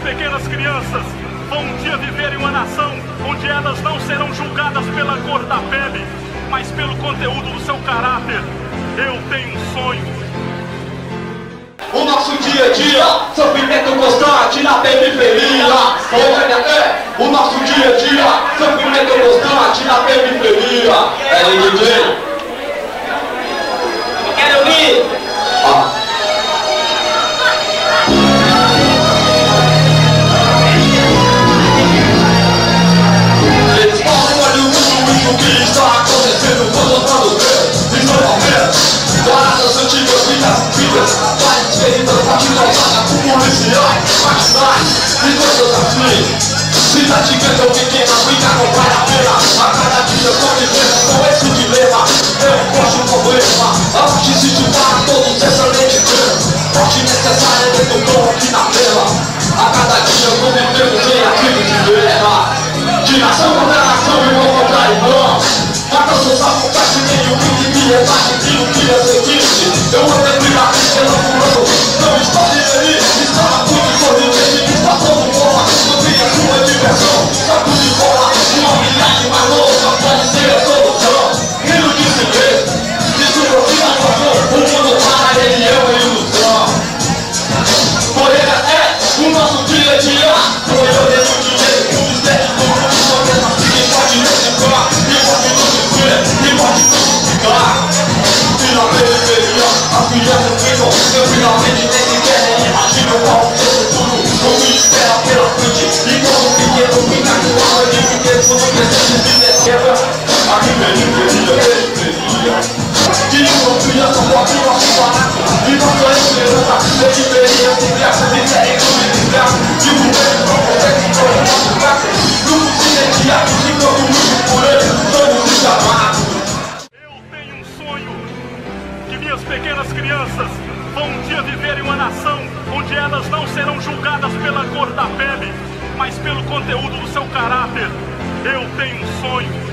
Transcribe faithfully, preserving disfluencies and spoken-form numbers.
pequenas crianças vão um dia viver em uma nação onde elas não serão julgadas pela cor da pele, mas pelo conteúdo do seu caráter. Eu tenho um sonho. O nosso dia a dia, sofrimento constante na periferia. O nosso dia a dia, sofrimento constante na periferia. É, D J. Quero ouvir. Ah. Eles falam, olha o mundo, o que está acontecendo com os brasileiros. E normalmente, guardas antigas, vidas, vidas, várias feridas, partidas, com policiais, marginais, e coisas assim. Cidade grande ou pequena, briga não vale a pena. A cada dia convivemos com esse dilema. Eu encontro um problema, a morte se para todos excelente tema. Morte necessária dentro do corpo aqui na tela. A cada dia convivemos em ativos de guerra. De nação contra nação, irmão contra irmão. Mata seus acontece meio que de piedade, filho que é seguinte. Eu andei primeiramente pela fulano. Não estou de feliz, estava muito sorridente. Está todo bola, não tinha sua diversão. Saco de bola, uma humilhade mais louca pode ser a solução. Rio de si mesmo, desculpa a situação. O mundo para ele é uma ilusão. Moreira é o nosso dia a dia. Foi eu dentro do dinheiro, o mistério do mundo. Só mesmo assim que pode reciclar. E pode não e pode ficar. E na periferia, as crianças ficam. Eu finalmente nem sequer nem imagino qual o seu futuro. O que espera pela frente. E como pequeno fica com a mãe de pequeno. Quando crescendo de desquebra. Aqui periferia, periferia. De uma criança pode ir ao barato. E nossa esperança, periferia, sem graça, sem série, sem desgraça. E o governo não consegue se tornar nosso braço. Grupos silenciados e todo mundo por ele. Somos os chamados. Minhas pequenas crianças vão um dia viver em uma nação onde elas não serão julgadas pela cor da pele, mas pelo conteúdo do seu caráter. Eu tenho um sonho.